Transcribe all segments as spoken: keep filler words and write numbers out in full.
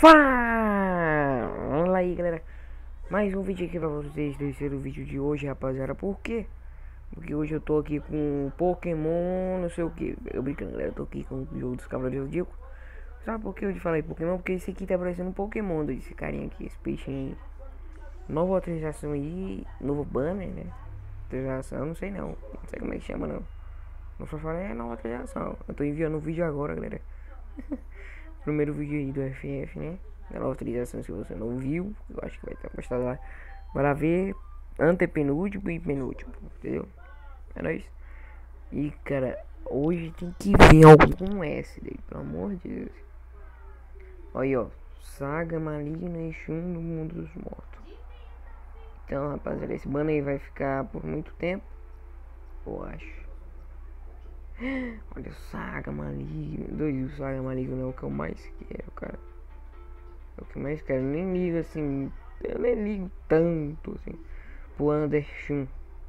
Fala aí, galera, mais um vídeo aqui pra vocês, terceiro vídeo de hoje, rapaziada. Por quê? Porque hoje eu tô aqui com Pokémon, não sei o que. Eu brincando, galera, eu tô aqui com o jogo dos Cavaleiros do Zodíaco. Sabe por que eu te falei Pokémon? Porque esse aqui tá parecendo um Pokémon desse carinha aqui, esse peixinho aí. Nova atualização aí, novo banner, né? Atualização, não sei não, não sei como é que chama não. Não foi falar, é nova atualização. Eu tô enviando um vídeo agora, galera. Primeiro vídeo aí do F F, né? Da nova atualização, se você não viu, eu acho que vai estar postado lá. Vai lá ver antepenúltimo e penúltimo, entendeu? É nóis. E cara, hoje tem que vir algum S dele, pelo amor de Deus. Olha aí, ó. Saga Maligna e Shun no Mundo dos Mortos. Então, rapaziada, esse banner aí vai ficar por muito tempo, eu acho. Olha o Saga Maligno. Doido, o Saga Maligno não é o que eu mais quero, cara. É o que mais quero. Eu nem ligo assim. Eu nem ligo tanto assim pro Andershun.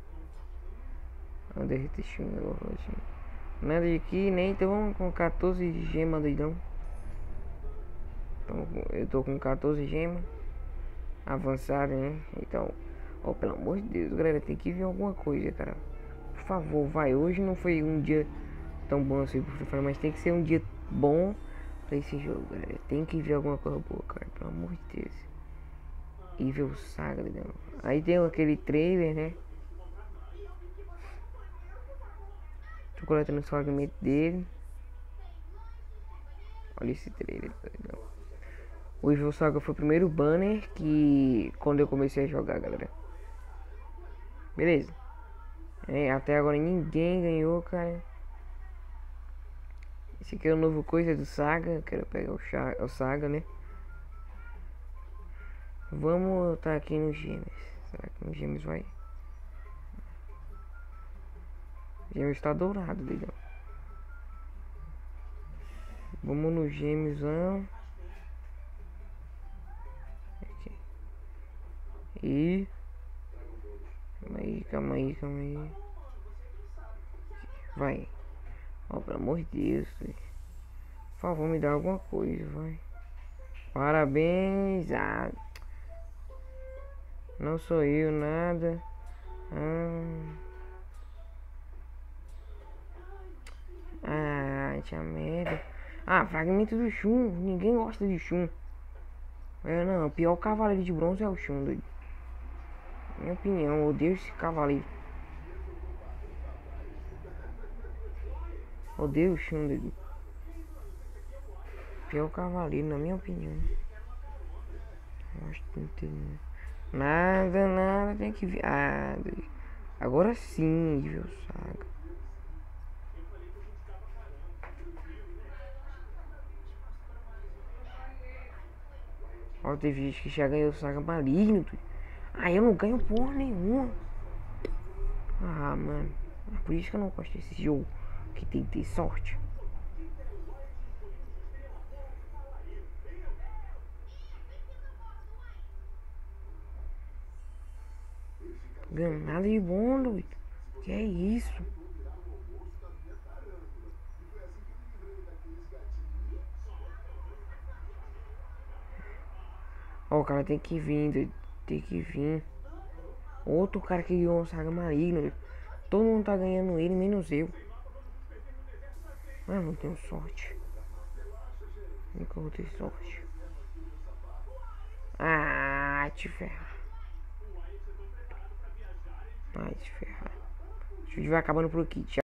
Andershun, assim. Nada de aqui, nem. Então vamos com quatorze gemas, doidão. Então, eu tô com quatorze gemas avançadas, né? Então, oh, pelo amor de Deus, galera, tem que vir alguma coisa, cara. Por favor, vai. Hoje não foi um dia tão bom assim pro Free Fire, mas tem que ser um dia bom pra esse jogo, galera. Tem que ver alguma coisa boa, cara, pelo amor de Deus. E ver o Saga, né? Aí tem aquele trailer, né? Tô coletando os fragmentos dele. Olha esse trailer, tá? O Evil Saga foi o primeiro banner que quando eu comecei a jogar, galera. Beleza. É, até agora ninguém ganhou, cara. Esse aqui é o novo coisa do Saga. Eu quero pegar o, Cha o Saga, né? Vamos tá aqui nos Gêmeos. Será que nos Gêmeos vai? Gêmeos está dourado, legal. Vamos no Gêmeos. Aqui. E calma aí, calma aí, calma aí. Vai. Ó, oh, pelo amor de Deus. Por favor, me dá alguma coisa, vai. Parabéns. Ah, não sou eu, nada. Ah, ah tinha merda. Ah, fragmento do Shun. Ninguém gosta de Shun. É, não, o pior cavaleiro de bronze é o Shun, doido. Minha opinião, eu odeio esse cavaleiro. Odeio o Shun, doido. Pior cavaleiro, na minha opinião. Eu acho que não tem nada, nada, tem que ver. Ah, doido. Agora sim, viu, Saga. Ó, teve gente que já ganhou Saga Maligno, doido. Ah, eu não ganho porra nenhuma. Ah, mano. É por isso que eu não gosto desse jogo. Que tem que ter sorte. Ganho nada de bom, doido. Que é isso? Ó, o cara tem que vir, doido. Tem que vir. Outro cara que ganhou um Saga Maligno. Todo mundo tá ganhando ele, menos eu. Mas eu não tenho sorte. Nunca vou ter sorte. Ah, te ferrar. Ai, te ferrar. O vídeo vai acabando por aqui. Tchau.